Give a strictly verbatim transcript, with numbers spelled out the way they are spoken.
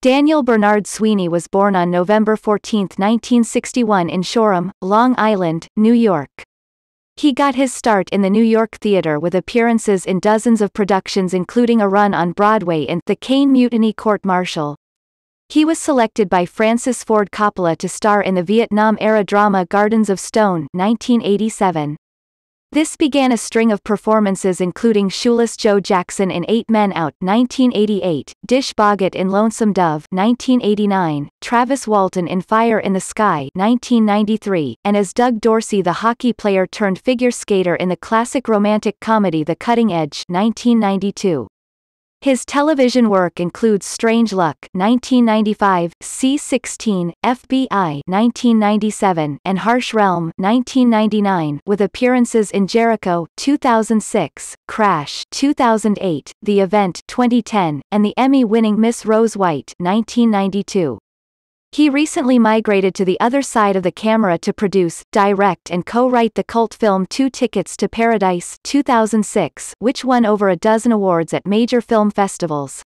Daniel Bernard Sweeney was born on November fourteenth, nineteen sixty-one in Shoreham, Long Island, New York. He got his start in the New York theater with appearances in dozens of productions including a run on Broadway in The Caine Mutiny Court Martial. He was selected by Francis Ford Coppola to star in the Vietnam-era drama Gardens of Stone nineteen eighty-seven. This began a string of performances including Shoeless Joe Jackson in Eight Men Out nineteen eighty-eight, Dish Boggatt in Lonesome Dove nineteen eighty-nine, Travis Walton in Fire in the Sky nineteen ninety-three, and as Doug Dorsey the hockey player turned figure skater in the classic romantic comedy The Cutting Edge nineteen ninety-two. His television work includes Strange Luck nineteen ninety-five, C sixteen, F B I nineteen ninety-seven, and Harsh Realm nineteen ninety-nine, with appearances in Jericho two thousand six, Crash two thousand eight, The Event twenty ten, and the Emmy-winning Miss Rose White nineteen ninety-two. He recently migrated to the other side of the camera to produce, direct and co-write the cult film Two Tickets to Paradise two thousand six, which won over a dozen awards at major film festivals.